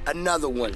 Another one.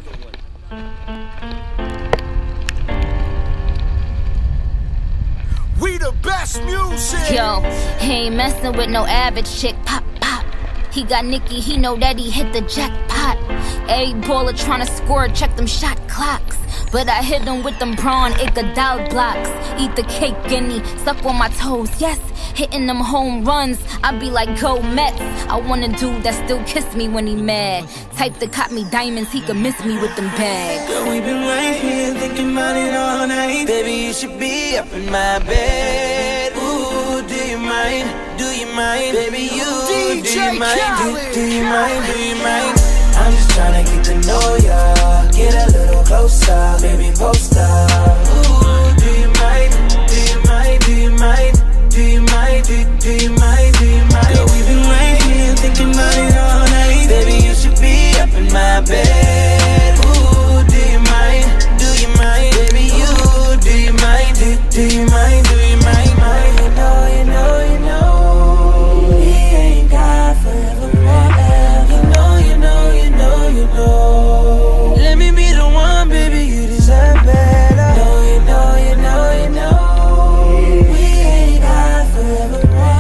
We the best music. Yo, he ain't messing with no average chick. Pop, pop. He got Nicki, he know that he hit the jackpot. Every baller tryna score, check them shot clocks. But I hit him with them Braun Iguodala blocks. Eat the cake, guinea, suck on my toes, yes. Hitting them home runs, I be like, go Mets. I want a dude that still kiss me when he mad. Type that caught me diamonds, he could miss me with them bags. Girl, we been right here thinking about it all night. Baby, you should be up in my bed. Ooh, do you mind? Do you mind? Baby, you, DJ do you mind? Do you mind? Do you mind? I'm just tryna get to know ya, get a little closer, baby, post up. Ooh, do you mind? Do you mind? Do you mind? Do you mind? Do you mind? Do you mind? Girl, we've been right here thinking about it all night. Baby, you should be up in my bed. Ooh, do you mind? Do you mind? Baby, you, do you mind? Do you mind? Do you mind? You know, he ain't got forevermore. You know. Let me be the one, baby, you deserve better. You know. We ain't got forevermore.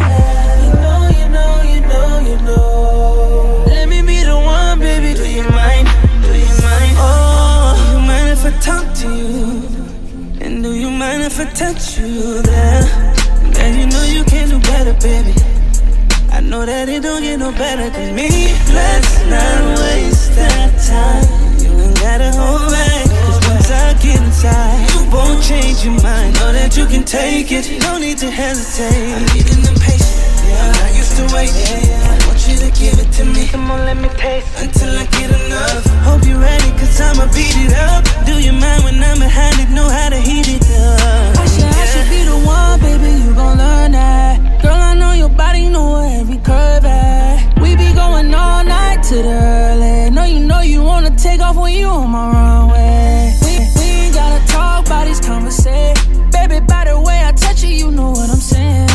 You know. Let me be the one, baby, do you mind? Do you mind? Oh, do you mind if I talk to you? And do you mind if I touch you there? And you know you can do better, baby. I know that it don't get no better than me. Let's not waste that time. You ain't gotta hold back, cause once I get inside, you won't change your mind. Know that you can take it, no need to hesitate. I'm getting impatient, yeah, I used to wait, I want you to give it to me. Come on, let me taste until I get enough. Hope you're ready, cause I'ma beat it up. Do you mind when I'm behind it, know how to heat it up? I should be the one, baby, you gon' learn that. Girl, I know your body, know where every curve at. We be going all night to the early. Know you wanna take off when you on my runway. We ain't gotta talk about these conversations. Baby, by the way I touch you, you know what I'm saying.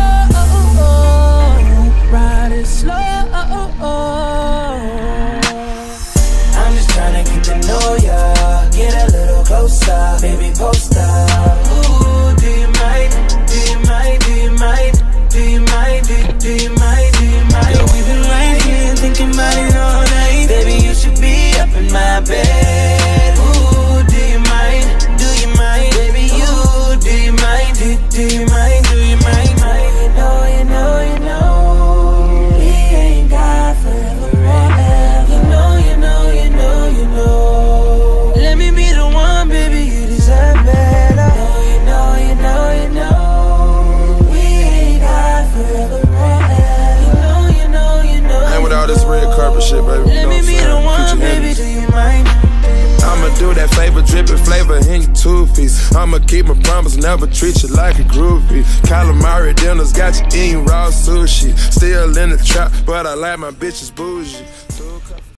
Oh, ride it slow. I'm just tryna get to know ya, get a little closer, baby, post up. Ooh, do you mind? Do you mind? Do you mind? Do you mind? Do you mind? Do you mind? Girl, we've been right here thinking about it all night. Baby, you should be up in my bed. Ooh, do you mind? Do you mind? Baby, you, do you mind? Do you mind? Do you mind? You know. He ain't got forevermore. You know. Let me be the one, baby, you deserve better. You know. We ain't got forevermore. You know. And with all this red carpet shit, baby, Let me be the one, baby, do you mind? I'ma do that flavor, drippin' flavor in your two-piece. I'ma keep my promise, never treat you like a groupie. Calamari dinners got you eating raw sushi. Still in the trap, but I like my bitches bougie.